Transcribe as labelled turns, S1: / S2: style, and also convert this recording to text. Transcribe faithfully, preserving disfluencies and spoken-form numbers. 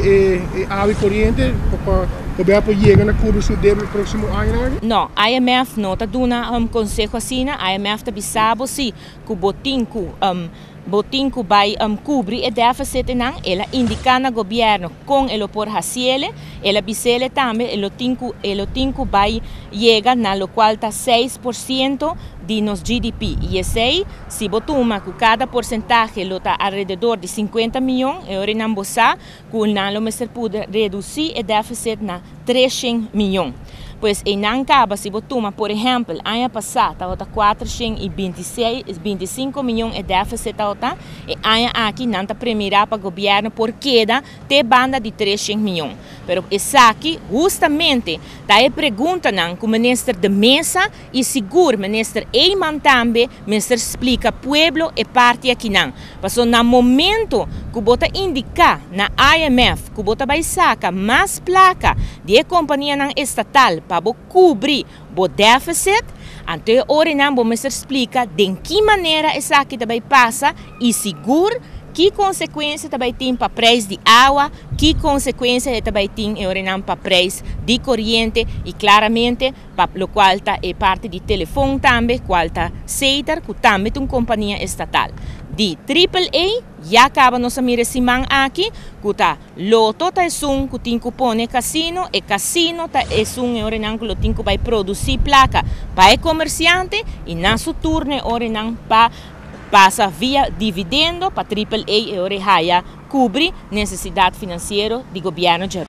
S1: e, e água corriente para poder chegar na cura do débito no próximo ano?
S2: Não, a I M F não está dando um conselho assim, a I M F está bisabo se que o botinco um, botinco vai um, cobrir o déficit não, ela indica no governo com ele por haciele, ela bisele também, ele tinco, ele tinco vai chegar na lo qual está seis por cento de nos G D P. E esse se botuma que cada porcentagem está alrededor de cinquenta milhões, e ora não bossa, que não lo pode reduzir o déficit na trezentos milhões. Pois em Nancaba, se botuma, por exemplo, ano passado, estava quatrocentos e vinte e seis, vinte e cinco milhões de déficit, e ano aqui não está premiado para o governo por queda de banda de trezentos milhões. Mas isso aqui, justamente, está a pergunta que o ministro de Mesa e seguro, o ministro Eyman também, o ministro explica pueblo e parte aqui não. Mas no momento que bota indicar na I M F que bota vai sacar mais placa de companhia estatal para cobrir o déficit, então ora não vamos explicar de que maneira isso aqui também passa e seguro que consequência também tem para o preço de água, que consequência também tem para o preço de corrente e claramente para o qual está é parte de telefone também, qual está Ceitar, que também é uma companhia estatal. De Triple A, já acaba nossa mira simang aqui, que está loto tá um que tem que pôr casino, e casino tá é um ora não que tem que vai produzir placa para o comerciante e na sua turno ora não para passa via dividendo para Triple A e ora haya cobrir necessidade financeira do governo.